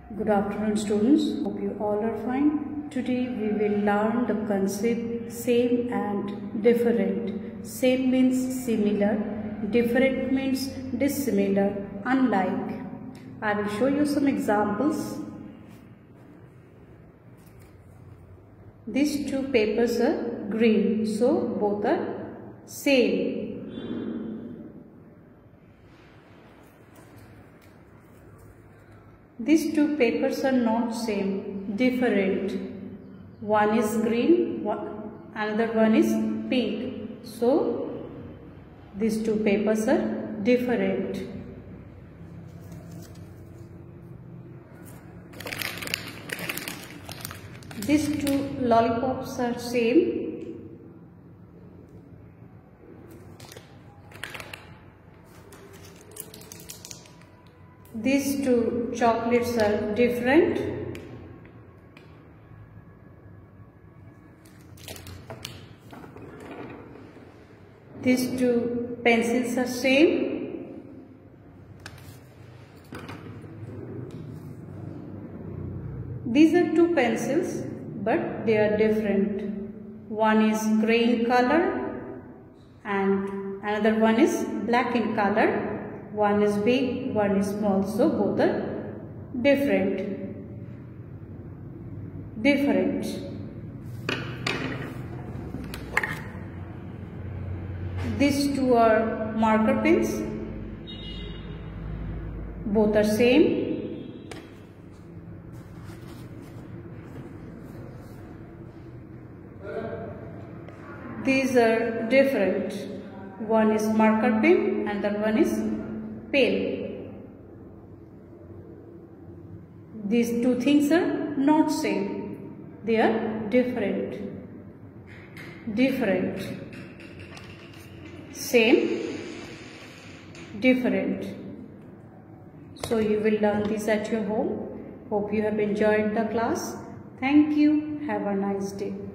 Good afternoon, students. Hope you all are fine. Today we will learn the concept same and different. Same means similar, different means dissimilar, unlike. I will show you some examples. These two papers are green, so both are same. These two papers are not same, different. One is green, another one is pink. So, these two papers are different. These two lollipops are same. These two chocolates are different. These two pencils are same. These are two pencils, but they are different. One is grey in color and another one is black in color. One is big, one is small, so both are different. These two are marker pens. Both are same. These are different. One is marker pen and the one is pen. These two things are not same. They are different. Same, different. So you will learn this at your home. Hope you have enjoyed the class. Thank you. Have a nice day.